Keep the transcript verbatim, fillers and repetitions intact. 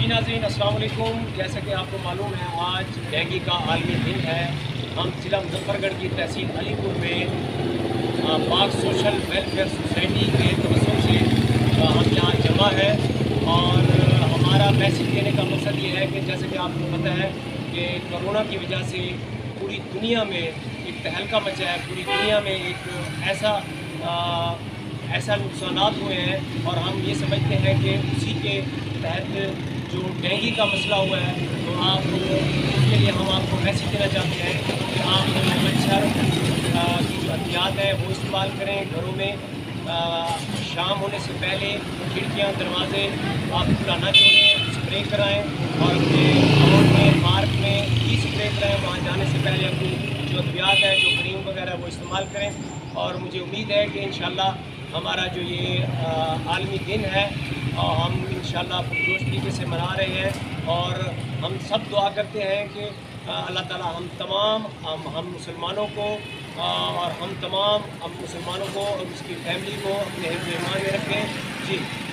जी नाज़रीन अस्सलाम वालेकुम। जैसा कि आपको मालूम है आज डेंगू का आलमी दिन है। हम ज़िला मुजफ्फरगढ़ की तहसील अलीपुर में पाक सोशल वेलफेयर सोसाइटी के तवज्जो से हम यहाँ जमा है और हमारा मैसेज देने का मकसद ये है कि जैसे कि आपको पता है कि कोरोना की वजह से पूरी दुनिया में एक तहलका मचा है। पूरी दुनिया में एक ऐसा आ, ऐसा नुकसानात हुए हैं और हम ये समझते हैं कि उसी के तहत जो डेंगू का मसला हुआ है तो आप उसके लिए हम आपको मैसेज देना चाहते हैं कि आप मच्छर की जो एहतियात है वो इस्तेमाल करें। घरों में आ, शाम होने से पहले खिड़कियाँ दरवाजे आप खुला ना छोड़ें, स्प्रे कराएँ और अपने गाँव में पार्क में भी स्प्रे कराएँ। वहाँ जाने से पहले अपनी जो अद्वियात है जो क्रीम वगैरह वो इस्तेमाल करें। और मुझे उम्मीद है कि इंशाल्लाह हमारा जो ये आलमी दिन है और हम इंशाल्लाह पुरजोश तरीके से मना रहे हैं और हम सब दुआ करते हैं कि अल्लाह ताला हम तमाम हम हम मुसलमानों को और हम तमाम हम मुसलमानों को और उसकी फैमिली को अपने हिफ्ज़-ए-ईमान में रखें। जी।